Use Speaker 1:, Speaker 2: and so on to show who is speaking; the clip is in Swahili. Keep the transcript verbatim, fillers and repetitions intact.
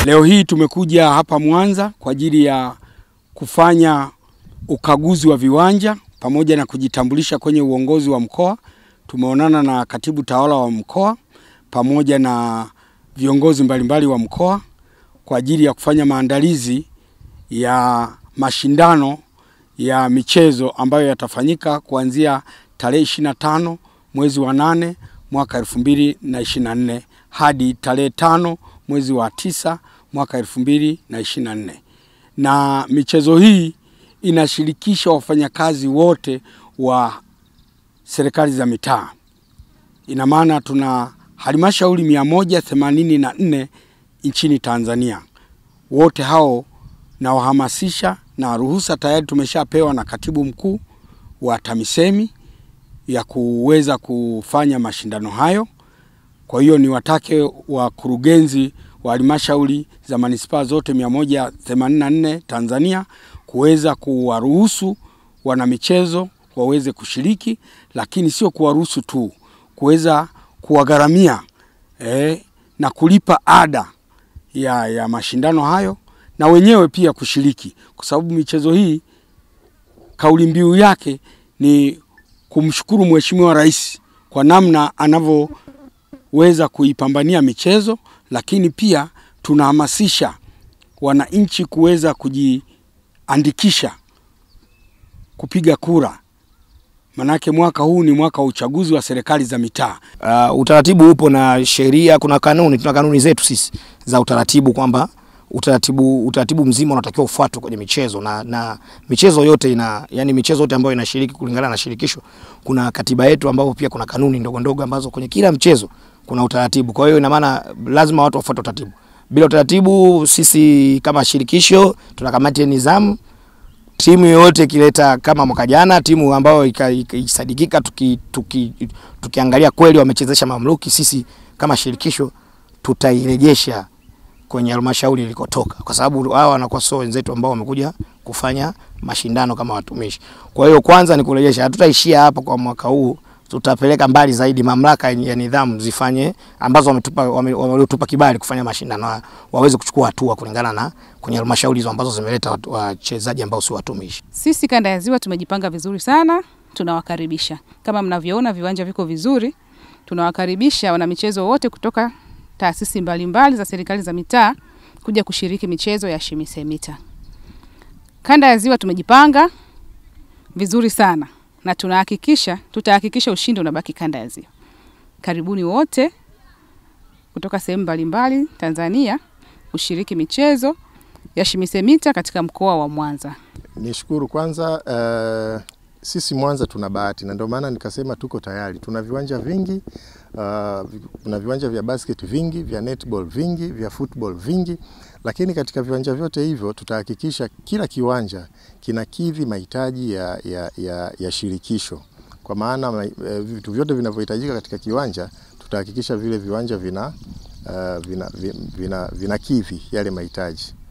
Speaker 1: Leo hii tumekuja hapa Mwanza kwa ajili ya kufanya ukaguzi wa viwanja pamoja na kujitambulisha kwenye uongozi wa mkoa. Tumeonana na katibu tawala wa mkoa pamoja na viongozi mbalimbali wa mkoa kwa ajili ya kufanya maandalizi ya mashindano ya michezo ambayo yatafanyika kuanzia tarehe ishirini na tano mwezi wa nane mwaka elfu mbili na ishirini na nne hadi tarehe tano mwezi wa tisa mwaka elfu mbili na ishirini na nne. Na michezo hii inashirikisha wafanyakazi wote wa serikali za mitaa. Ina maana tuna halmashauri mia moja themanini na nne nchini Tanzania. Wote hao na wahamasisha, na ruhusa tayari tumeshapewa na katibu mkuu wa TAMISEMI ya kuweza kufanya mashindano hayo. Kwa hiyo ni watake wakurugenzi wa halmashauri za manispaa zote mia moja themanini na nne Tanzania kuweza kuwaruhusu wanamichezo waweze kushiriki, lakini sio kuwaruhusu tu, kuweza kuwagharamia eh, na kulipa ada ya, ya mashindano hayo na wenyewe pia kushiriki, kwa sababu michezo hii kauli mbiu yake ni kumshukuru Mheshimiwa Rais kwa namna anavyoweza kuipambania michezo, lakini pia tunahamasisha wananchi kuweza kujiandikisha kupiga kura. Manake mwaka huu ni mwaka wa uchaguzi wa serikali za mitaa.
Speaker 2: Uh, utaratibu upo na sheria, kuna kanuni, tuna kanuni zetu sisi za utaratibu kwamba utaratibu utaratibu mzima unatakiwa ufuatwe kwenye michezo, na na michezo yote ina, yani michezo yote ambayo inashiriki kulingana na shirikisho, kuna katiba yetu ambapo pia kuna kanuni ndogo ndogo ambazo kwenye kila mchezo kuna utaratibu. Kwa hiyo ina maana lazima watu wafuate utaratibu. Bila utaratibu, sisi kama shirikisho tuna kamati ya nidhamu. Timu yote kileta kama mwaka jana, timu ambayo isadikika tuki, tuki, tukiangalia kweli wamechezesha mamluki, sisi kama shirikisho tutairejesha kwenye halmashauri ilikotoka, kwa sababu hao wanakuwa sio wenzetu ambao wamekuja kufanya mashindano kama watumishi. Kwa hiyo kwanza ni kurejesha, hatutaishia hapa kwa mwaka huu, tutapeleka mbali zaidi. Mamlaka ya nidhamu zifanye ambazo wametupa wametupa kibali kufanya mashindano waweze kuchukua hatua kulingana na kwenye halmashauri hizo ambazo zimeleta wachezaji ambao si watumishi.
Speaker 3: Sisi kanda ya Ziwa tumejipanga vizuri sana, tunawakaribisha. Kama mnavyoona viwanja viko vizuri, tunawakaribisha wana michezo wote kutoka taasisi mbalimbali za serikali za mitaa kuja kushiriki michezo ya Shimisemita. Kanda ya Ziwa tumejipanga vizuri sana na tunahakikisha tutahakikisha ushindi unabaki kanda ya Ziwa. Karibuni wote kutoka sehemu mbalimbali Tanzania kushiriki michezo ya Shimisemita katika mkoa wa Mwanza.
Speaker 4: Nishukuru kwanza, uh, sisi Mwanza tuna bahati na ndio maana nikasema tuko tayari. Tuna viwanja vingi, uh, kuna viwanja vya basket vingi, vya netball vingi, vya football vingi, lakini katika viwanja vyote hivyo tutahakikisha kila kiwanja kinakidhi mahitaji ya, ya, ya, ya shirikisho. Kwa maana vitu vyote vinavyohitajika katika kiwanja tutahakikisha vile viwanja vina uh, vina, vina, vina, vina kidhi yale mahitaji.